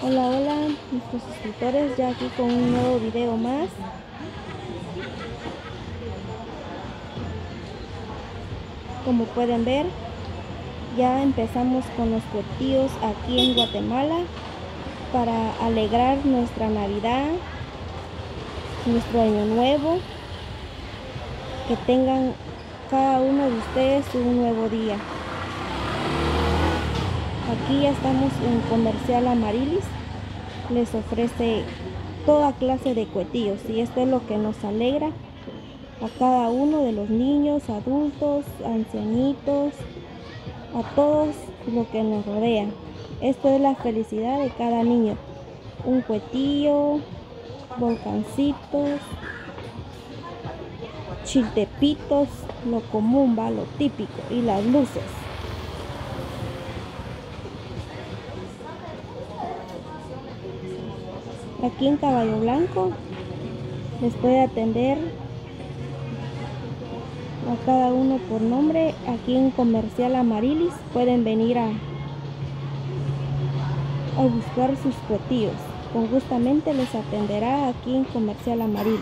Hola, hola, nuestros suscriptores, ya aquí con un nuevo video más. Como pueden ver, ya empezamos con los cuetillos aquí en Guatemala para alegrar nuestra Navidad, nuestro Año Nuevo. Que tengan cada uno de ustedes un nuevo día. Aquí ya estamos en Comercial Amarilis. Les ofrece toda clase de cuetillos y esto es lo que nos alegra a cada uno de los niños, adultos, ancianitos, a todos los que nos rodean. Esto es la felicidad de cada niño. Un cuetillo, volcancitos, chiltepitos, lo común, va, lo típico, y las luces. Aquí en Caballo Blanco les puede atender a cada uno por nombre. Aquí en Comercial Amarilis pueden venir a buscar sus cuetillos. Con gustamente les atenderá aquí en Comercial Amarilis.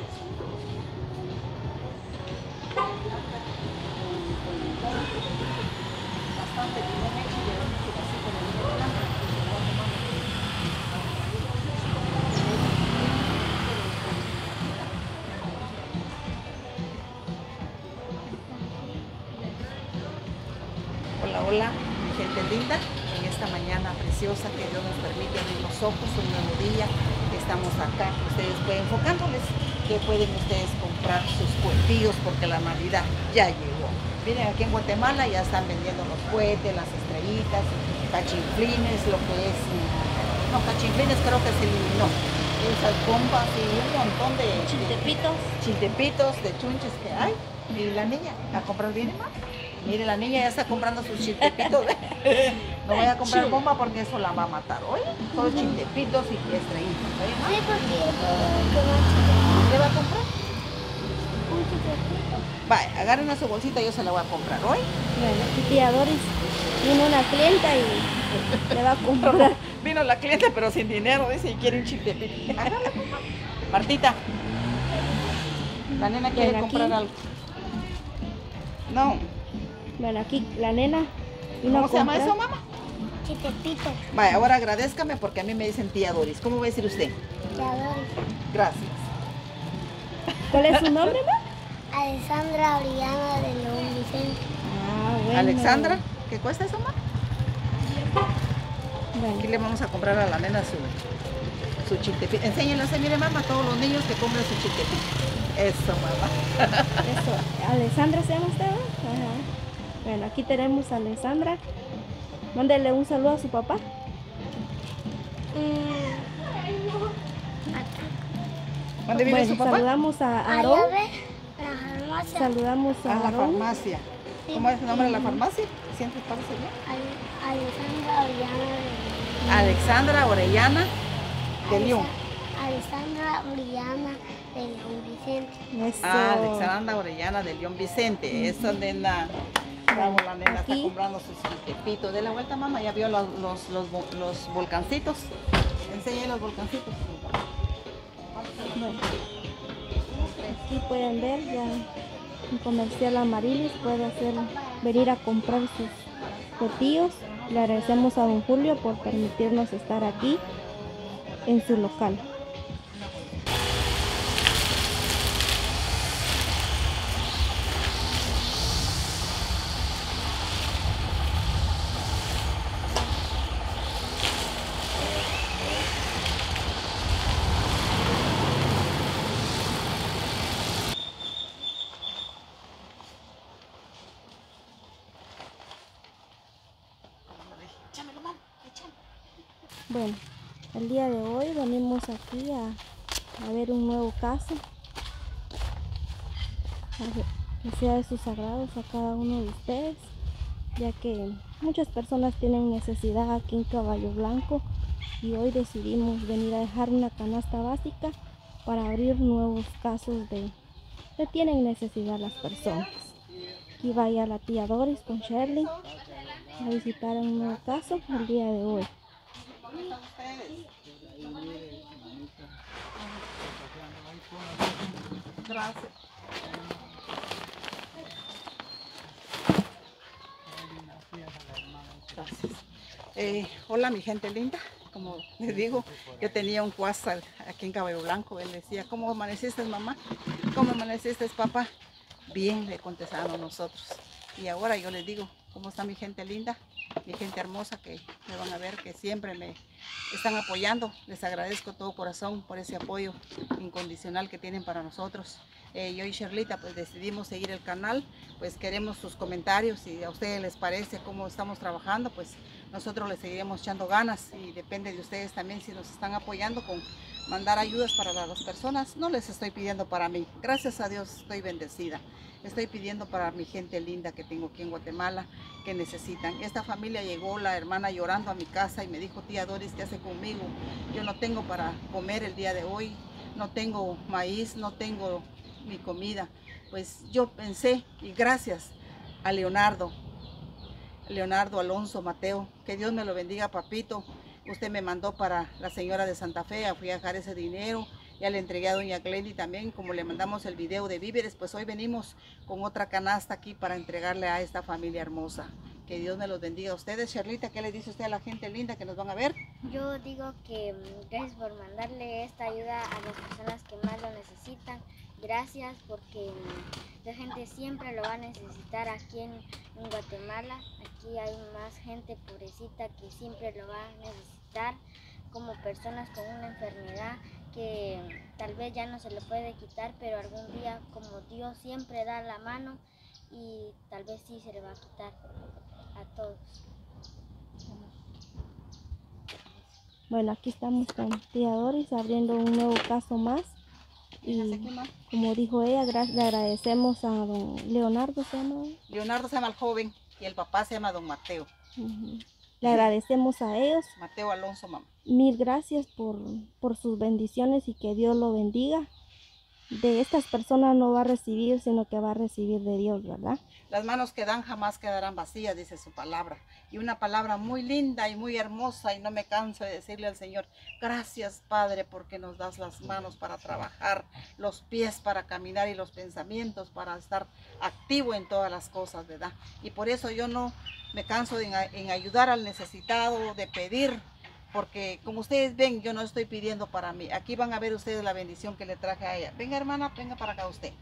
Hola, hola, mi gente linda, en esta mañana preciosa que Dios nos permite abrir los ojos, un nuevo día, estamos acá, ustedes pueden enfocándoles que pueden ustedes comprar sus cuetillos porque la Navidad ya llegó. Miren, aquí en Guatemala ya están vendiendo los cohetes, las estrellitas, cachinflines, lo que es, no, cachinflines creo que se eliminó, esas bombas y un montón de chiltepitos, de chunches que hay, y la niña a comprar bien más. Mire, la niña ya está comprando sus chiltepitos. No voy a comprar bomba porque eso la va a matar. Oye, todos chiltepitos y estrellitas. Sí, porque ¿Qué va a comprar? Vaya, agarren a su bolsita, yo se la voy a comprar hoy. Bueno, aquí tía Doris vino una clienta y le va a comprar. Vino la cliente pero sin dinero, dice, y quiere un chiltepito. Agárrala, papá. Martita, la nena quiere Bueno, comprar aquí. algo. No. Bueno, aquí la nena vino ¿Cómo a se llama comprar. eso, mamá? chitepito, Vaya, ahora agradezcame porque a mí me dicen tía Doris. ¿Cómo va a decir usted? ya doy. Gracias. ¿Cuál es su nombre, ma? Alessandra Oriana de León Vicente. Ah, bueno. Alexandra, ¿qué cuesta eso, mamá? Bueno, Aquí le vamos a comprar a la nena su chiltepito. Enséñenle, mire mamá, a todos los niños que compren su chiltepito. Eso, mamá. eso. ¿Alessandra se llama usted, ma? Ajá. Bueno, aquí tenemos a Alessandra. Mándele un saludo a su papá. ¿Dónde vive Bueno, su papá? saludamos a Allá Aarón. ve la farmacia. Saludamos A a la Aarón. farmacia. ¿Cómo es el nombre de la farmacia? ¿Sientes parece bien? Alessandra Oriana de León. Alexandra Orellana de León. Alessandra Oriana de León Vicente. Eso. Ah, Alexandra Orellana de León Vicente. Esa nena, vamos, la nena está Aquí. comprando sus chiltepitos. De la vuelta, mamá, ya vio los volcancitos. Enseñe los volcancitos. Bueno, aquí pueden ver ya en Comercial Amarilis puede venir a comprar sus cuetillos. Le agradecemos a don Julio por permitirnos estar aquí en su local. Échamelo, mamá, échame. Bueno, el día de hoy venimos aquí a ver un nuevo caso. Que sea de sus sagrados a cada uno de ustedes, ya que muchas personas tienen necesidad aquí en Caballo Blanco y hoy decidimos venir a dejar una canasta básica para abrir nuevos casos que tienen necesidad las personas. Aquí vaya la tía Doris con Shirley a visitar un nuevo caso el día de hoy. ¿Cómo están ustedes? Gracias. Gracias. Hola mi gente linda, como les digo, yo tenía un cuásar aquí en Cabello Blanco. Él decía, ¿cómo amaneciste, mamá? ¿Cómo amaneciste, papá? Bien, le contestaron nosotros. Y ahora yo les digo, ¿cómo está mi gente linda? Mi gente hermosa que me van a ver, que siempre me están apoyando. Les agradezco de todo corazón por ese apoyo incondicional que tienen para nosotros. Yo y Sherlita pues decidimos seguir el canal, pues queremos sus comentarios. Si a ustedes les parece cómo estamos trabajando, pues nosotros les seguiremos echando ganas, y depende de ustedes también si nos están apoyando con mandar ayudas para las personas. No les estoy pidiendo para mí, gracias a Dios estoy bendecida. Estoy pidiendo para mi gente linda que tengo aquí en Guatemala, que necesitan. Esta familia llegó, la hermana llorando a mi casa y me dijo, tía Doris, ¿qué hace conmigo? Yo no tengo para comer el día de hoy, no tengo maíz, no tengo mi comida. Pues yo pensé, y gracias a Leonardo Alonso Mateo, que Dios me lo bendiga, papito. Usted me mandó para la señora de Santa Fe, fui a dejar ese dinero. Ya le entregué a doña Glendy también, como le mandamos el video de víveres, pues hoy venimos con otra canasta aquí para entregarle a esta familia hermosa. Que Dios me los bendiga a ustedes. Sherlita, ¿qué le dice usted a la gente linda que nos van a ver? Yo digo que gracias por mandarle esta ayuda a las personas que más lo necesitan. Gracias porque la gente siempre lo va a necesitar aquí en Guatemala. Aquí hay más gente pobrecita que siempre lo va a necesitar, como personas con una enfermedad que tal vez ya no se le puede quitar, pero algún día, como Dios siempre da la mano, y tal vez sí se le va a quitar a todos. Bueno, aquí estamos con tía Doris abriendo un nuevo caso más. Y como dijo ella, le agradecemos a don Leonardo, ¿se llama? Leonardo se llama el joven y el papá se llama don Mateo. Le agradecemos a ellos. Mateo Alonso, mamá. Mil gracias por sus bendiciones y que Dios lo bendiga. De estas personas no va a recibir, sino que va a recibir de Dios, ¿verdad? Las manos que dan jamás quedarán vacías, dice su palabra. Y una palabra muy linda y muy hermosa, y no me canso de decirle al Señor, gracias Padre, porque nos das las manos para trabajar, los pies para caminar y los pensamientos para estar activo en todas las cosas, ¿verdad? Y por eso yo no me canso en ayudar al necesitado, de pedir, porque como ustedes ven, yo no estoy pidiendo para mí. Aquí van a ver ustedes la bendición que le traje a ella. Venga, hermana, venga para acá usted.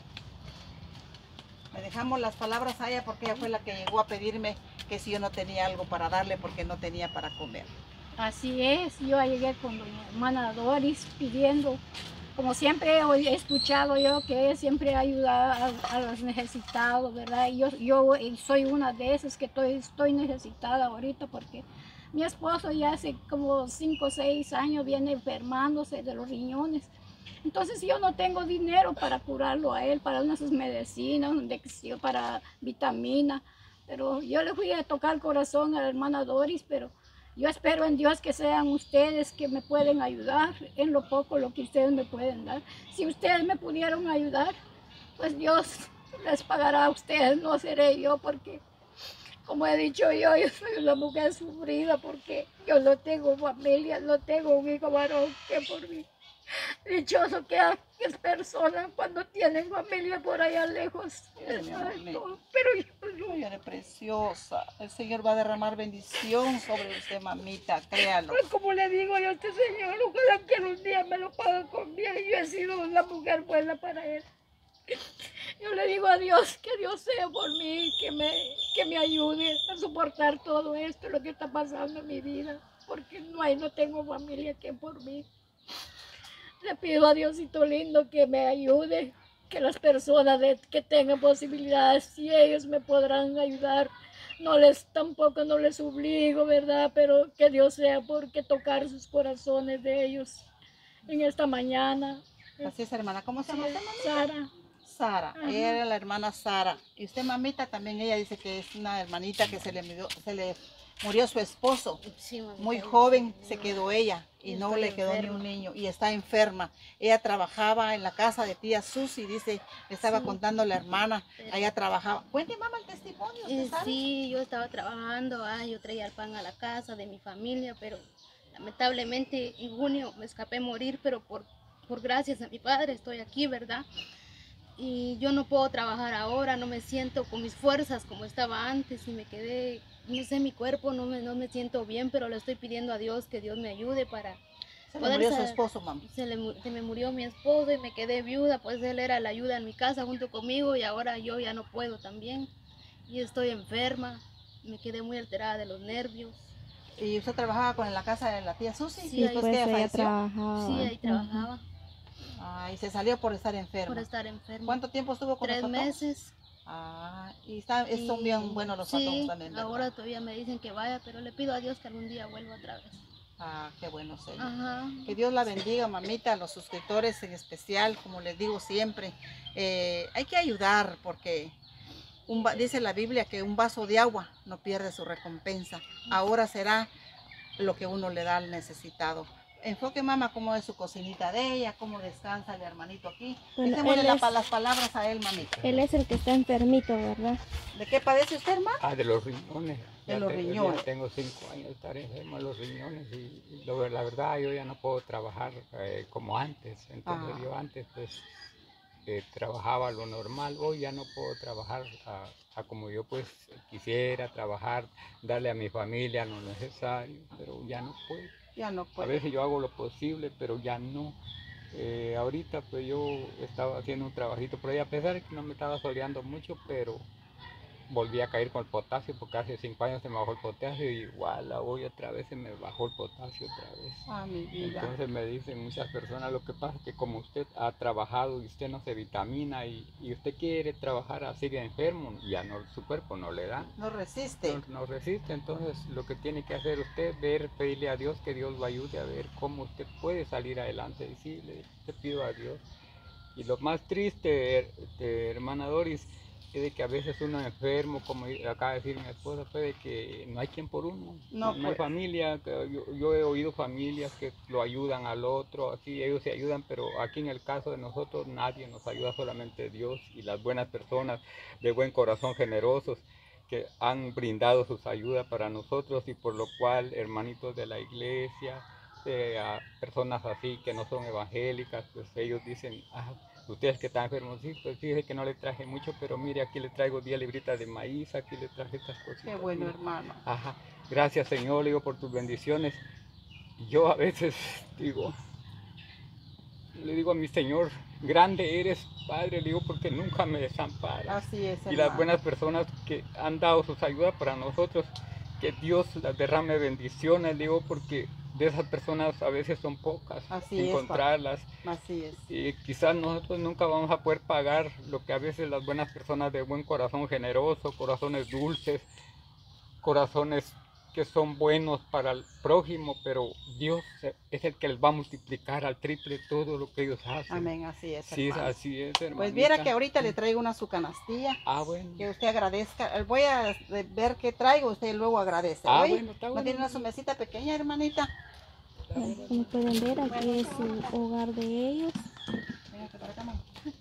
Le dejamos las palabras a ella porque ella fue la que llegó a pedirme que si yo no tenía algo para darle porque no tenía para comer. Así es, yo llegué con doña hermana Doris pidiendo, como siempre he escuchado yo, que ella siempre ayuda a los necesitados, ¿verdad? Y yo soy una de esas que estoy necesitada ahorita, porque mi esposo ya hace como 5 o 6 años viene enfermándose de los riñones. Entonces yo no tengo dinero para curarlo a él, para unas medicinas, para vitaminas. Pero yo le fui a tocar el corazón a la hermana Doris, pero yo espero en Dios que sean ustedes que me pueden ayudar en lo poco, lo que ustedes me pueden dar. Si ustedes me pudieron ayudar, pues Dios les pagará a ustedes, no seré yo, porque como he dicho yo soy una mujer sufrida, porque yo no tengo familia, no tengo un hijo varón que por mí. Dichoso que es persona cuando tienen familia por allá lejos. Pero yo Ay, eres preciosa. El Señor va a derramar bendición sobre usted, mamita, créalo. Pues como le digo yo a este Señor, ojalá que un día me lo pague con bien. Yo he sido una mujer buena para Él. Yo le digo a Dios que Dios sea por mí, que me ayude a soportar todo esto, lo que está pasando en mi vida, porque no tengo familia que por mí. Le pido a Diosito lindo que me ayude, que las personas que tengan posibilidades, si ellos me podrán ayudar, tampoco no les obligo, ¿verdad? Pero que Dios sea porque tocar sus corazones de ellos en esta mañana. Así es, hermana. ¿Cómo se llama usted, mamita? Sara. Sara. Ajá. Ella era la hermana Sara. Y usted, mamita, también ella dice que es una hermanita que se le murió su esposo. Sí, mamita, Muy joven se quedó ella y no le quedó ni un niño y está enferma. Ella trabajaba en la casa de tía Susi, dice, le estaba contando la hermana, allá trabajaba. Cuente, mamá, el testimonio. ¿Usted sabe? Sí, yo estaba trabajando, yo traía el pan a la casa de mi familia, pero Lamentablemente en junio me escapé a morir, pero por gracias a mi padre estoy aquí, ¿verdad? Y yo no puedo trabajar ahora, no me siento con mis fuerzas como estaba antes y me quedé, no sé, mi cuerpo no me siento bien, pero le estoy pidiendo a Dios que Dios me ayude para Se le poder murió su sa- esposo, mami. se me murió mi esposo y me quedé viuda, pues él era la ayuda en mi casa junto conmigo y ahora yo ya no puedo también y estoy enferma, me quedé muy alterada de los nervios. ¿Y usted trabajaba con en la casa de la tía Susi? Sí, Sí, ahí- Después que pues ella ella falleció. trabajaba. Sí, ahí Ujú. trabajaba Ah, y se salió por estar enferma. por estar enferma. ¿Cuánto tiempo estuvo con 3 los patojos? meses. Ah, y son Y bien buenos los patojos sí, también, ¿verdad? ahora todavía me dicen que vaya, pero le pido a Dios que algún día vuelva otra vez. Ah, qué bueno, señor. Ajá. Que Dios la bendiga, mamita, a los suscriptores en especial, como les digo siempre. Hay que ayudar porque dice la Biblia que un vaso de agua no pierde su recompensa. Ahora será lo que uno le da al necesitado. Enfoque, mamá, cómo es su cocinita de ella, cómo descansa el hermanito aquí. Bueno, Dejémosle él es- las palabras a él, mamita. Él es el que está enfermito, ¿verdad? ¿De qué padece usted, hermano? De los riñones. De los riñones. Ya tengo 5 años de estar enfermo de los riñones y la verdad yo ya no puedo trabajar como antes. Entonces yo antes pues trabajaba lo normal, hoy ya no puedo trabajar a como yo pues quisiera trabajar, darle a mi familia lo necesario, pero ya no puedo. Ya no A puede. veces yo hago lo posible, pero ya no. Ahorita pues yo estaba haciendo un trabajito por ahí, a pesar de que no me estaba soleando mucho, pero volví a caer con el potasio porque hace 5 años se me bajó el potasio y igual hoy otra vez se me bajó el potasio otra vez. Ah, mi vida. Entonces me dicen muchas personas, lo que pasa es que como usted ha trabajado y usted no se vitamina y usted quiere trabajar así de enfermo, ya no, su cuerpo no le da. No resiste. No resiste, entonces lo que tiene que hacer usted es pedirle a Dios que Dios lo ayude a ver cómo usted puede salir adelante. Y sí, le pido a Dios. Y lo más triste, hermana Doris, es de que a veces uno enfermo, como acaba de decir mi esposa, puede que no hay quien por uno, No, hay pues. familia, yo he oído familias que lo ayudan al otro, así ellos se ayudan, pero aquí en el caso de nosotros nadie nos ayuda, solamente Dios y las buenas personas de buen corazón generosos que han brindado sus ayudas para nosotros y por lo cual hermanitos de la iglesia, a personas así que no son evangélicas, pues ellos dicen, ustedes que están enfermos, sí, pues fíjese que no le traje mucho, pero mire, aquí le traigo 10 libritas de maíz, aquí le traje estas cositas. Qué bueno, mire. hermano. Ajá, gracias Señor, le digo, por tus bendiciones. Yo a veces le digo a mi Señor, grande eres, Padre, le digo, porque nunca me desamparas. Así es, hermano. Y las buenas personas que han dado sus ayudas para nosotros, que Dios las derrame bendiciones, digo, porque de esas personas a veces son pocas, Así es, encontrarlas. Así es. Y quizás nosotros nunca vamos a poder pagar lo que a veces las buenas personas de buen corazón generoso, corazones dulces, corazones que son buenos para el prójimo, pero Dios es el que les va a multiplicar al triple todo lo que ellos hacen. Amén, así es, Sí, hermano. así es, hermanita. Pues viera que ahorita le traigo una su canastilla. Bueno. Que usted agradezca. Voy a ver qué traigo, usted luego agradece. Bueno, está ¿No bueno. tiene una su mesita pequeña, hermanita? Bueno, como pueden ver, aquí es su hogar de ellos. Véngate para acá, mamá.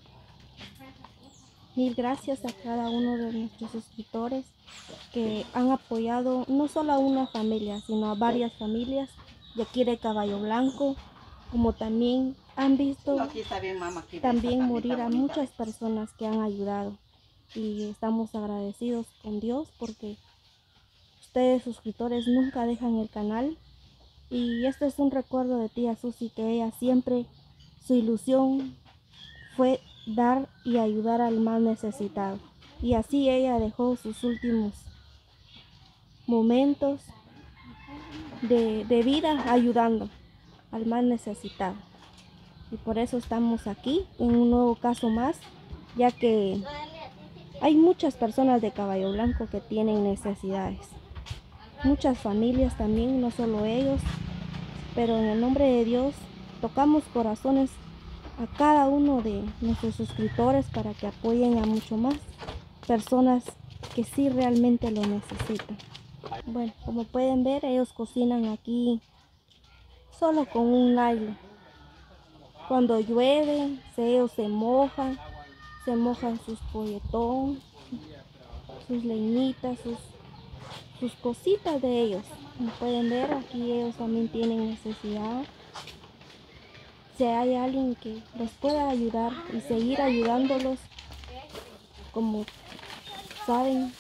Mil gracias a cada uno de nuestros suscriptores que han apoyado no solo a una familia, sino a varias familias de aquí de Caballo Blanco, como también han visto No, aquí está bien, mamá. Aquí también está morir a bonita. muchas personas que han ayudado. Y estamos agradecidos con Dios porque ustedes suscriptores nunca dejan el canal. Y este es un recuerdo de tía Susi, que ella siempre, su ilusión fue dar y ayudar al más necesitado. Y así ella dejó sus últimos momentos de vida ayudando al más necesitado. Y por eso estamos aquí en un nuevo caso más, ya que hay muchas personas de Caballo Blanco que tienen necesidades. Muchas familias también, no solo ellos, pero en el nombre de Dios tocamos corazones a cada uno de nuestros suscriptores para que apoyen a mucho más personas que sí realmente lo necesitan. Bueno, como pueden ver, ellos cocinan aquí solo con un nylon. Cuando llueve, ellos se mojan sus polletón, sus leñitas, sus cositas de ellos. Como pueden ver, aquí ellos también tienen necesidad. Si hay alguien que les pueda ayudar y seguir ayudándolos, como saben,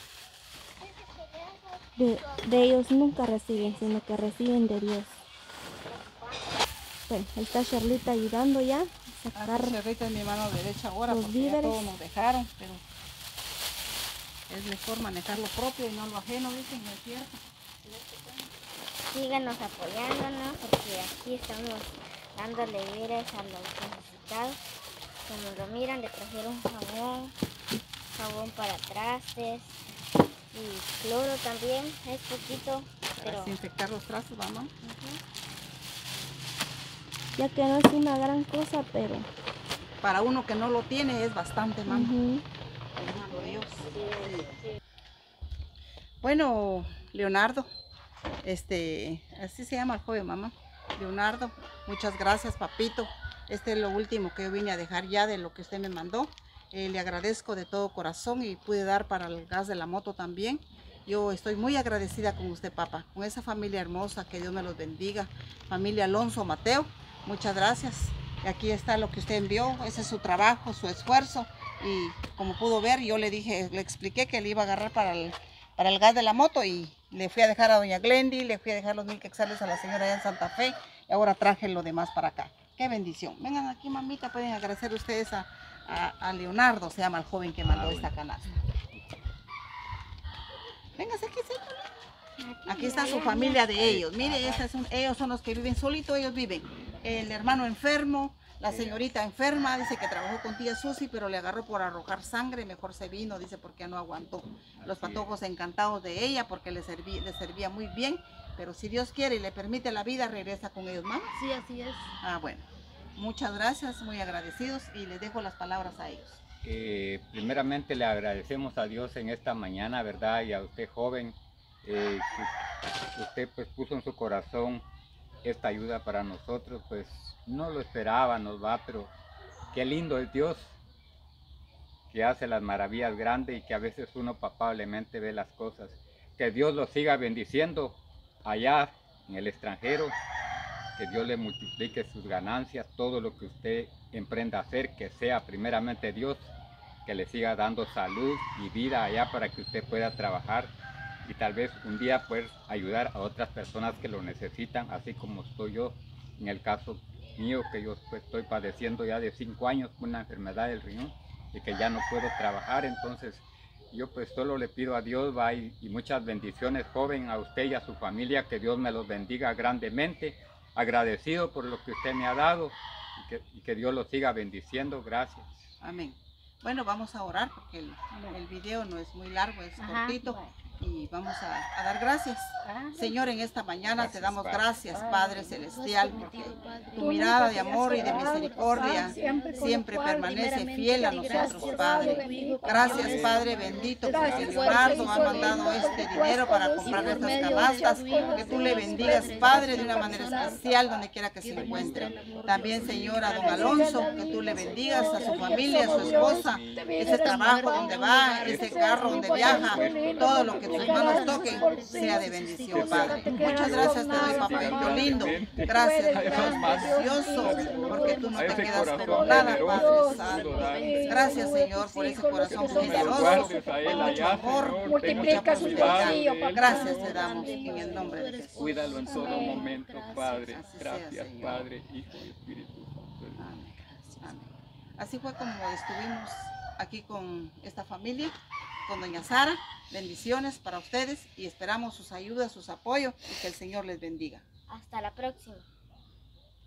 de ellos nunca reciben, sino que reciben de Dios. Bueno, ahí está Charlita ayudando ya a sacar. Charlita es mi mano derecha ahora los porque víveres. ya todos nos dejaron, pero es mejor manejar lo propio y no lo ajeno, dicen, ¿no es cierto? Síganos apoyándonos porque aquí estamos dándole víveres a los necesitados. Como lo miran, le trajeron jabón para trastes y cloro también, es poquito, Para pero desinfectar los trastos, mamá. Ya que no es una gran cosa, pero Para uno que no lo tiene es bastante, mamá. ujú. Hermano Dios. Bueno, Leonardo, así se llama el joven, mamá. Leonardo, muchas gracias, papito. Este es lo último que yo vine a dejar ya de lo que usted me mandó. Le agradezco de todo corazón y pude dar para el gas de la moto también. Yo estoy muy agradecida con usted, papá, con esa familia hermosa, que Dios me los bendiga. Familia Alonso Mateo, muchas gracias. Y aquí está lo que usted envió, ese es su trabajo, su esfuerzo. Y como pudo ver, yo le expliqué que le iba a agarrar para el gas de la moto y le fui a dejar a doña Glendy, le fui a dejar los 1000 quetzales a la señora allá en Santa Fe y ahora traje lo demás para acá. Qué bendición. Vengan aquí, mamita, pueden agradecer ustedes a Leonardo, se llama el joven que mandó esta canasta. Véngase aquí, señor. Aquí está su familia de ellos. Mire, ellos son los que viven solitos, ellos viven. El hermano enfermo, la señorita enferma, dice que trabajó con tía Susi, pero le agarró por arrojar sangre, mejor se vino, dice, porque no aguantó. Los patojos encantados de ella, porque le servía muy bien, pero si Dios quiere y le permite la vida, regresa con ellos, ¿mamá? Sí, así es. Ah, bueno. Muchas gracias, muy agradecidos, y les dejo las palabras a ellos. Primeramente le agradecemos a Dios en esta mañana, ¿verdad? Y a usted, joven, que usted pues puso en su corazón esta ayuda para nosotros, pues no lo esperábamos, va, pero qué lindo es Dios, que hace las maravillas grandes y que a veces uno palpablemente ve las cosas. Que Dios lo siga bendiciendo allá en el extranjero, que Dios le multiplique sus ganancias, todo lo que usted emprenda a hacer, que sea primeramente Dios, que le siga dando salud y vida allá para que usted pueda trabajar y tal vez un día poder ayudar a otras personas que lo necesitan, así como estoy yo, en el caso mío, que yo pues, estoy padeciendo ya de 5 años con una enfermedad del riñón y que ya no puedo trabajar. Entonces yo pues solo le pido a Dios, va, y muchas bendiciones, joven, a usted y a su familia, que Dios me los bendiga grandemente, agradecido por lo que usted me ha dado y que Dios lo siga bendiciendo. Gracias. Amén. Bueno, vamos a orar porque el video no es muy largo, es cortito. Y vamos a dar gracias. Señor, en esta mañana te damos gracias, Padre Celestial, porque tu mirada de amor y de misericordia siempre permanece fiel a nosotros, Padre. Gracias, Padre bendito, porque Leonardo ha mandado este dinero para comprar estas canastas. Que tú le bendigas, Padre, de una manera especial donde quiera que se encuentre. También, Señor, a don Alonso, que tú le bendigas, a su familia, a su esposa, ese trabajo donde va, ese carro donde viaja, todo lo que tus manos toquen sea de bendición, Padre. Muchas gracias te doy, papá, lindo. Gracias, Dios precioso, porque tú no te quedas con nada, Padre Santo. Gracias, Señor, por ese corazón generoso, con mucho amor, multiplica su bolsillo, papá. Gracias te damos en el nombre de Jesús. Cuídalo en todo momento, Padre. Así sea, Gracias, Señor. Padre, Hijo y Espíritu Santo. Amén. Amén. Así fue como estuvimos aquí con esta familia, con doña Sara. Bendiciones para ustedes y esperamos sus ayudas, sus apoyos y que el Señor les bendiga. hasta la próxima.